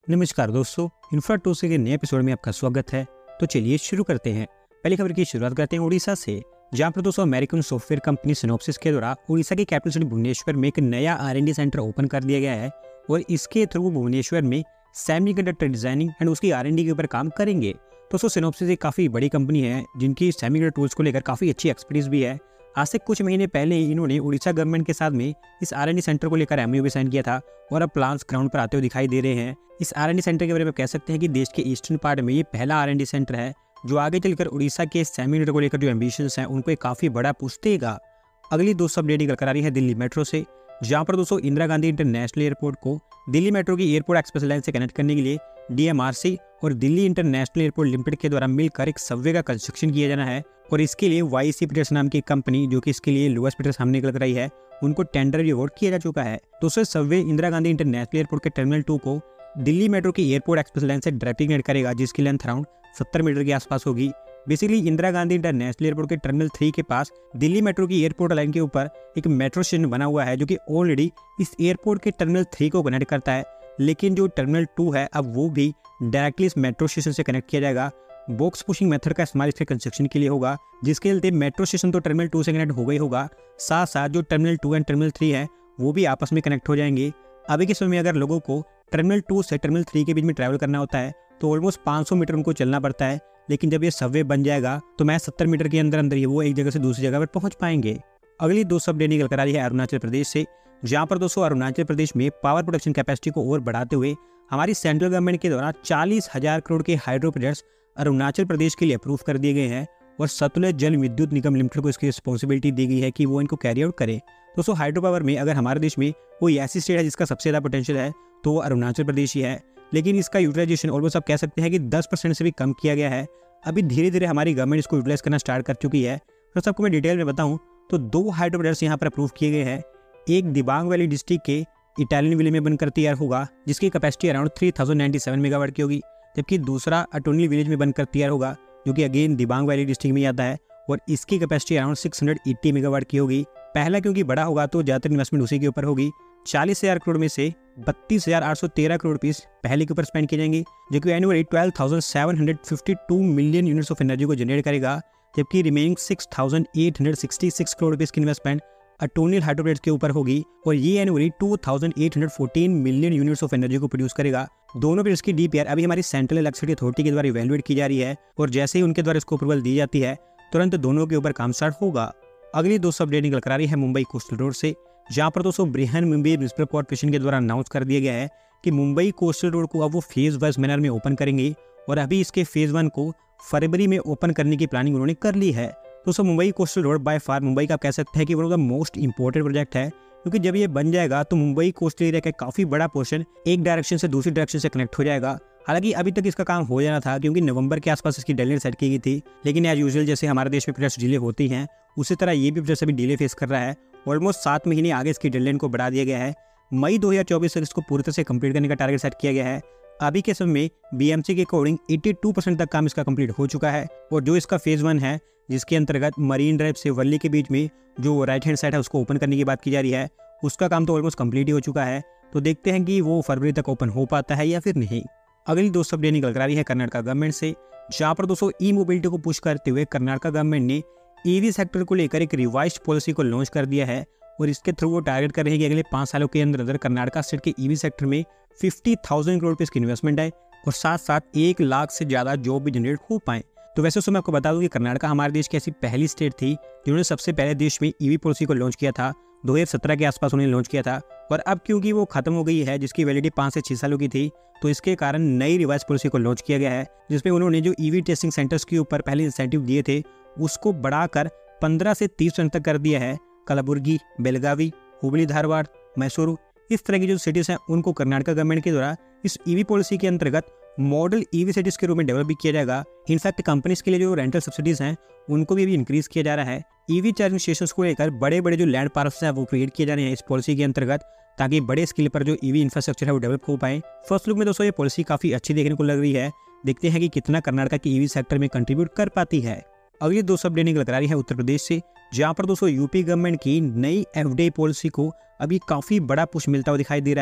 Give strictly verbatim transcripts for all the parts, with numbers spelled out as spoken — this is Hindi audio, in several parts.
नमस्कार दोस्तों, इन्फ्रा टू के नए एपिसोड में आपका स्वागत है। तो चलिए शुरू करते हैं। पहली खबर की शुरुआत करते हैं उड़ीसा से, जहां पर दोस्तों अमेरिकन सॉफ्टवेयर कंपनी सिनोप्सिस के द्वारा उड़ीसा की कैपिटल सिटी भुवनेश्वर में एक नया R and D center open कर दिया गया है और इसके थ्रू भुवनेश्वर में सेमीकंडक्टर डिजाइनिंग एंड उसकी आर एंड डी के ऊपर काम करेंगे। दोस्तों सिनोप्सिस एक काफ़ी बड़ी कंपनी है जिनकी सेमीकंडक्टर टूल्स को लेकर काफ़ी अच्छी एक्सपर्टीज भी है। आज से कुछ महीने पहले ही इन्होंने उड़ीसा गवर्नमेंट के साथ में इस आर एंड डी सेंटर को लेकर एमओयू भी साइन किया था और अब प्लान्स ग्राउंड पर आते हुए दिखाई दे रहे हैं। इस आर एंड डी सेंटर के बारे में कह सकते हैं कि देश के ईस्टर्न पार्ट में ये पहला आर एंड डी सेंटर है जो आगे चलकर उड़ीसा के सेमीकंडक्टर को लेकर जो एम्बिशंस हैं उनको एक काफ़ी बड़ा पुश देगा। अगली दोस्तों अपडेट निकल कर आ रही है दिल्ली मेट्रो से, जहाँ पर दोस्तों इंदिरा गांधी इंटरनेशनल एयरपोर्ट को दिल्ली मेट्रो की एयरपोर्ट एक्सप्रेस लाइन से कनेक्ट करने के लिए डी एम आर सी और दिल्ली इंटरनेशनल एयरपोर्ट लिमिटेड के द्वारा मिलकर एक सबवे का कंस्ट्रक्शन किया जाना है और इसके लिए वाई सी पीटर्स नाम की कंपनी, जो कि इसके लिए लुईस पीटर्स सामने निकल कर रही है, उनको टेंडर भी अवार्ड किया जा चुका है। दोस्तों subway Indira Gandhi international airport के टर्मिनल टू को दिल्ली मेट्रो की एयरपोर्ट एक्सप्रेस लाइन से डायरेक्टली कनेक्ट करेगा, जिसकी लेंथ अराउंड सत्तर मीटर के आसपास होगी। Basically Indira Gandhi international airport के टर्मिनल थ्री के पास दिल्ली मेट्रो की एयरपोर्ट लाइन के ऊपर एक मेट्रो स्टेशन बना हुआ है जो कि ऑलरेडी इस एयरपोर्ट के टर्मिनल थ्री को कनेक्ट करता है, लेकिन जो टर्मिनल टू है अब वो भी डायरेक्टली इस मेट्रो स्टेशन से कनेक्ट किया जाएगा। बॉक्स पुशिंग मेथड का इस्तेमाल इसके कंस्ट्रक्शन के लिए होगा, जिसके चलते मेट्रो स्टेशन तो टर्मिनल टू से कनेक्ट हो गई होगा, साथ साथ जो terminal two and terminal three है वो भी आपस में कनेक्ट हो जाएंगे। अभी के समय में अगर लोगों को टर्मिनल टू से टर्मिनल थ्री के बीच में ट्रैवल करना होता है तो ऑलमोस्ट पाँच सौ मीटर उनको चलना पड़ता है, लेकिन जब ये सबवे बन जाएगा तो मैं सत्तर मीटर के अंदर अंदर ही वो एक जगह से दूसरी जगह पर पहुंच पाएंगे। अगली दो अपडेट निकल कर आ रही है अरुणाचल प्रदेश से, जहां पर दोस्तों अरुणाचल प्रदेश में पावर प्रोडक्शन कैपेसिटी को और बढ़ाते हुए हमारी सेंट्रल गवर्नमेंट के द्वारा चालीस हजार करोड़ के हाइड्रो प्रोजेक्ट्स अरुणाचल प्रदेश के लिए अप्रूव कर दिए गए हैं और सतलुज जल विद्युत निगम लिमिटेड को इसकी रिस्पॉन्सिबिलिटी दी गई है कि वो इनको कैरी आउट करे। दोस्तों हाइड्रो पावर में अगर हमारे देश में कोई ऐसी स्टेट है जिसका सबसे ज़्यादा पोटेंशियल है तो वो अरुणाचल प्रदेश ही है, लेकिन इसका यूटिलाइजेशन ऑलमोस्ट आप कह सकते हैं कि दस परसेंट से भी कम किया गया है। अभी धीरे धीरे हमारी गवर्नमेंट इसको यूटिलाइज करना स्टार्ट कर चुकी है। तो सबको मैं डिटेल में बताऊं तो दो हाइड्रो प्रोजेक्ट्स यहाँ पर अप्रूव किए गए हैं। एक दिबांग वैली डिस्ट्रिक्ट के इटालियन विलेज में बनकर तैयार होगा जिसकी capacity around three thousand ninety seven megawatt की होगी, जबकि दूसरा अटोनी विलेज में बनकर तैयार होगा जो कि अगेन दिबांग वैली डिस्ट्रिक्ट में आता है और इसकी capacity around six hundred eighty megawatt की होगी। पहला क्योंकि बड़ा होगा तो ज़्यादातर इन्वेस्टमेंट उसी के ऊपर होगी। चालीस हजार करोड़ में से बत्तीस हजार आठ सौ तेरह करोड़ रुपीस पहले के ऊपर स्पेंड किए जाएंगे, जो कि annually twelve thousand seven hundred fifty two million units of energy को जनरेट करेगा, जबकि remaining six thousand eight hundred sixty six crore rupees की इन्वेस्टमेंट अटोनियल हाइड्रो प्रोजेक्ट्स के ऊपर होगी और ये annually two thousand eight hundred fourteen million units of energy को प्रोड्यूस करेगा। दोनों प्रोजेक्ट्स की डीपीआर अभी हमारी सेंट्रल इलेक्ट्रिसिटी अथॉरिटी के द्वारा इवैल्यूएट की जा रही है और जैसे ही उनके द्वारा इसको अप्रूवल दी जाती है तुरंत दोनों के ऊपर काम स्टार्ट होगा। अगली दोस्तों अपडेट निकल कर आ रही है मुंबई कोस्टल रोड से, जहाँ पर दोस्तों बृहन मुंबई म्युनिसिपल कॉर्पोरेशन के द्वारा अनाउंस कर दिया गया है कि मुंबई कोस्टल रोड को अब वो फेज वाइज मैनर में ओपन करेंगे और अभी इसके फेज वन को फरवरी में ओपन करने की प्लानिंग उन्होंने कर ली है। दोस्तों Mumbai coastal road by far Mumbai का आप कह सकते हैं कि one of the most important project है, क्योंकि जब ये बन जाएगा तो मुंबई कोस्टल एरिया का काफी बड़ा पोर्शन एक डायरेक्शन से दूसरी डायरेक्शन से कनेक्ट हो जाएगा। हालांकि अभी तक इसका काम हो जाना था क्योंकि नवंबर के आसपास इसकी डेडलाइन सेट की गई थी, लेकिन एज यूजुअल जैसे हमारे देश में प्रोजेक्ट्स डिले होती हैं उसी तरह ये भी प्रोजेक्ट अभी डिले फेस कर रहा है। ऑलमोस्ट सात महीने आगे इसकी डेडलाइन को बढ़ा दिया गया है। मई दो हज़ार चौबीस तक इसको पूरी तरह से कंप्लीट करने का टारगेट सेट किया गया है। अभी के समय में बीएमसी के अकॉर्डिंग बयासी परसेंट तक काम इसका कंप्लीट हो चुका है और जो इसका फेज वन है जिसके अंतर्गत मरीन ड्राइव से वर्ली के बीच में जो राइट हैंड साइड है उसको ओपन करने की बात की जा रही है, उसका काम तो ऑलमोस्ट कंप्लीट ही हो चुका है। तो देखते हैं कि वो फरवरी तक ओपन हो पाता है या फिर नहीं। अगली दोस्तों अपडेट निकल कर आ रही है कर्नाटक गवर्नमेंट से, जहाँ पर दोस्तों ई मोबिलिटी को पुश करते हुए कर्नाटक गवर्नमेंट ने ईवी सेक्टर को लेकर एक रिवाइज्ड पॉलिसी को लॉन्च कर दिया है और इसके थ्रू वो टारगेट कर रहे हैं कि अगले पाँच सालों के अंदर अंदर कर्नाटक स्टेट के ईवी सेक्टर में फिफ्टी थाउजेंड करोड़ रुपये की इन्वेस्टमेंट है और साथ साथ एक लाख से ज़्यादा जॉब भी जनरेट हो पाए। तो वैसे तो मैं आपको बता दूं कि कर्नाटक हमारे देश की ऐसी पहली स्टेट थी जिन्होंने सबसे पहले देश में ईवी पॉलिसी को लॉन्च किया था। दो हज़ार सत्रह के आसपास उन्होंने लॉन्च किया था और अब क्योंकि वो खत्म हो गई है जिसकी वैलिडिटी पाँच से छः सालों की थी, तो इसके कारण नई रिवाइज पॉलिसी को लॉन्च किया गया है, जिसमें उन्होंने जो ईवी टेस्टिंग सेंटर्स के ऊपर पहले इंसेंटिव दिए थे उसको बढ़ाकर पंद्रह से तीस परसेंट तक कर दिया है। कलबुर्गी, बेलगावी, हुबली धारवाड़, मैसूरू इस तरह की जो सिटीज़ हैं उनको कर्नाटक गवर्नमेंट के द्वारा इस ईवी पॉलिसी के अंतर्गत मॉडल ईवी सिटीज़ के रूप में डेवलप भी किया जाएगा। इनफैक्ट कंपनीज के लिए जो रेंटल सब्सिडीज हैं उनको भी अभी इंक्रीज किया जा रहा है। ईवी चार्जिंग स्टेशंस को लेकर बड़े बड़े जो लैंड पार्क्स हैं वो क्रिएट किए जा रहे हैं इस पॉलिसी के अंतर्गत, ताकि बड़े स्केल पर जो ईवी इंफ्रास्ट्रक्चर है वो डेवलप हो पाए। फर्स्ट लुक में दोस्तों ये पॉलिसी काफ़ी अच्छी देखने को लग रही है। देखते हैं कि कितना कर्नाटक की ईवी सेक्टर में कंट्रीब्यूट कर पाती है। अगली दो सब अपडेट निकल कर आ रही है उत्तर प्रदेश से, जहां पर दोस्तों यूपी गवर्नमेंट की नई एफडीआई पॉलिसी को अभी काफ़ी बड़ा पुश मिलता हुआ दिखाई दे रहा है।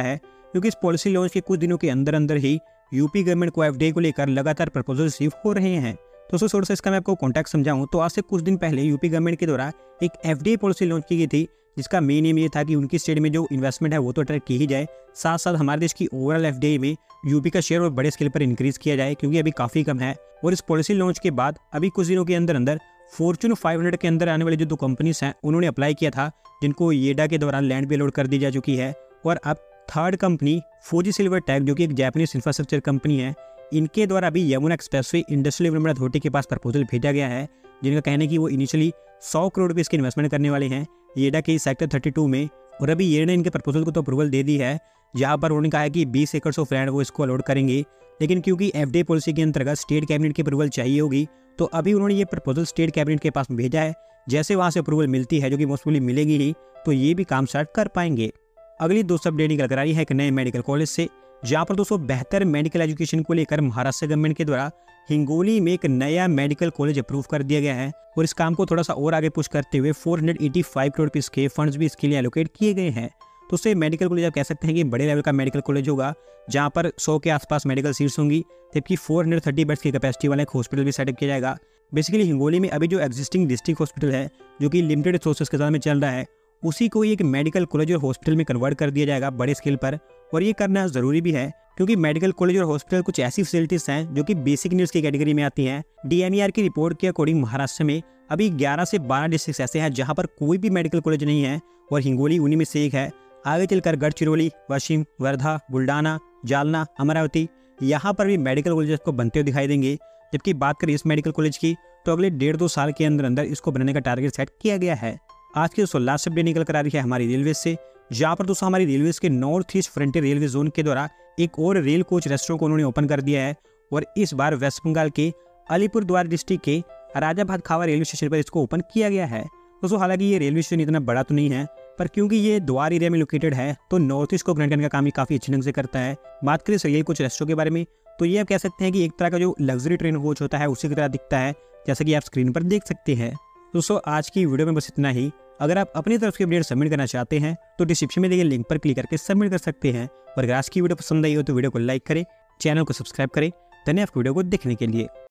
क्योंकि इस पॉलिसी लॉन्च के कुछ दिनों के अंदर अंदर ही यूपी गवर्नमेंट को एफडीआई को लेकर लगातार प्रपोजल रिसीव हो रहे हैं। तो दोस्तों थोड़ा सा इसका मैं आपको कॉन्टेक्स्ट समझाऊं तो आज से कुछ दिन पहले यूपी गवर्नमेंट के द्वारा एक एफडीआई पॉलिसी लॉन्च की गई थी, जिसका मेन एम ये था कि उनकी स्टेट में जो इन्वेस्टमेंट है वो तो अट्रैक्ट की ही जाए, साथ साथ हमारे देश की ओवरऑल एफडीआई में यूपी का शेयर और बड़े स्केल पर इंक्रीज किया जाए, क्योंकि अभी काफ़ी कम है। और इस पॉलिसी लॉन्च के बाद अभी कुछ दिनों के अंदर अंदर फॉर्च्यून फाइव हंड्रेड के अंदर आने वाली जो दो कंपनीज हैं उन्होंने अप्लाई किया था, जिनको येडा के दौरान लैंड भी अलॉट कर दी जा चुकी है। और अब third company Fuji Silver Tech, जो कि एक जापानीज इंफ्रास्ट्रक्चर कंपनी है, इनके द्वारा भी Yamuna expressway industrial development authority के पास प्रपोजल भेजा गया है, जिनका कहना है कि वो इनिशियली सौ करोड़ रुपये इसकी इन्वेस्टमेंट करने वाले हैं येडा के सेक्टर थर्टी टू में। और अभी येडा ने इनके प्रपोजल को तो अप्रूवल दे दी है, जहाँ पर उन्होंने कहा है कि बीस एकड़ ऑफ लैंड वो इसको अलॉट करेंगे। लेकिन क्योंकि एफडीआई पॉलिसी के अंतर्गत स्टेट कैबिनेट की अप्रूवल चाहिए होगी, तो अभी उन्होंने ये प्रपोजल स्टेट कैबिनेट के पास भेजा है। जैसे वहाँ से अप्रूवल मिलती है, जो कि मोस्टली मिलेगी ही, तो ये भी काम स्टार्ट कर पाएंगे। अगली दोस्तों अपडेट निकल कर आ रही है एक नए मेडिकल कॉलेज से, जहाँ पर दोस्तों बेहतर मेडिकल एजुकेशन को लेकर महाराष्ट्र गवर्नमेंट के द्वारा हिंगोली में एक नया मेडिकल कॉलेज अप्रूव कर दिया गया है। और इस काम को थोड़ा सा और आगे पुश करते हुए चार सौ पचासी करोड़ रुपए के फंड्स भी इसके लिए एलोकेट किए गए हैं। तो उससे मेडिकल कॉलेज आप कह सकते हैं कि बड़े लेवल का मेडिकल कॉलेज होगा, जहाँ पर सौ के आसपास मेडिकल सीट्स होंगी, जबकि चार सौ तीस बेड्स की कैपेसिटी वाला एक हॉस्पिटल भी सेटअप किया जाएगा। बेसिकली हिंगोली में अभी जो एग्जिस्टिंग डिस्ट्रिक्ट हॉस्पिटल है, जो कि लिमिटेड रिसोर्सेज के साथ में चल रहा है, उसी को एक मेडिकल कॉलेज और हॉस्पिटल में कन्वर्ट कर दिया जाएगा बड़े स्केल पर। और ये करना ज़रूरी भी है, क्योंकि मेडिकल कॉलेज और हॉस्पिटल कुछ ऐसी फैसिलिटीज हैं जो कि बेसिक नीड्स की कैटेगरी में आती हैं। डीएमईआर की रिपोर्ट के अकॉर्डिंग महाराष्ट्र में अभी ग्यारह से बारह डिस्ट्रिक्ट ऐसे हैं जहां पर कोई भी मेडिकल कॉलेज नहीं है, और हिंगोली उन्हीं में से एक है। आगे चलकर गढ़चिरौली, वाशिम, वर्धा, बुल्डाना, जालना, अमरावती, यहाँ पर भी मेडिकल कॉलेज को बनते हुए दिखाई देंगे। जबकि बात करें इस मेडिकल कॉलेज की, तो अगले डेढ़ दो साल के अंदर अंदर इसको बनाने का टारगेट सेट किया गया है। आज की दोस्तों लास्ट अपडेट निकल कर आ रही है हमारी रेलवे से, जहाँ पर दोस्तों हमारी रेलवे के north east frontier railway zone के द्वारा एक और रेल कोच रेस्टोरेंट को उन्होंने ओपन कर दिया है। और इस बार वेस्ट बंगाल के अलीपुरद्वार डिस्ट्रिक्ट के राजाभात खावा रेलवे स्टेशन पर इसको ओपन किया गया है। दोस्तों हालांकि ये रेलवे स्टेशन इतना बड़ा तो नहीं है, पर क्योंकि ये द्वार एरिया में लोकेटेड है, तो नॉर्थ ईस्ट को कनेक्ट करने का काम काफ़ी अच्छे ढंग से करता है। बात करें इस रेल कोच रेस्टोरेंट के बारे में, तो ये आप कह सकते हैं कि एक तरह का जो लग्जरी ट्रेन कोच होता है उसी की तरह दिखता है, जैसा कि आप स्क्रीन पर देख सकते हैं। दोस्तों आज की वीडियो में बस इतना ही। अगर आप अपनी तरफ से अपडेट सबमिट करना चाहते हैं तो डिस्क्रिप्शन में दिए गए लिंक पर क्लिक करके सबमिट कर सकते हैं। और अगर आज की वीडियो पसंद आई हो तो वीडियो को लाइक करें, चैनल को सब्सक्राइब करें। धन्यवाद वीडियो को देखने के लिए।